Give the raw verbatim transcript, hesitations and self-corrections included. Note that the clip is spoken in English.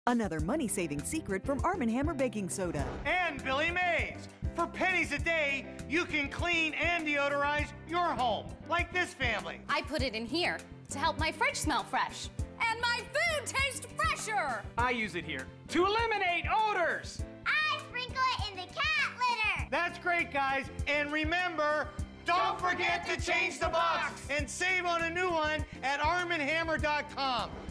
Another money-saving secret from Arm and Hammer Baking Soda. And Billy Mays. For pennies a day, you can clean and deodorize your home, like this family. I put it in here to help my fridge smell fresh. And my food taste fresher! I use it here to eliminate odors. I sprinkle it in the cat litter. That's great, guys. And remember, don't forget to change the box and save on a new one at arm and hammer dot com.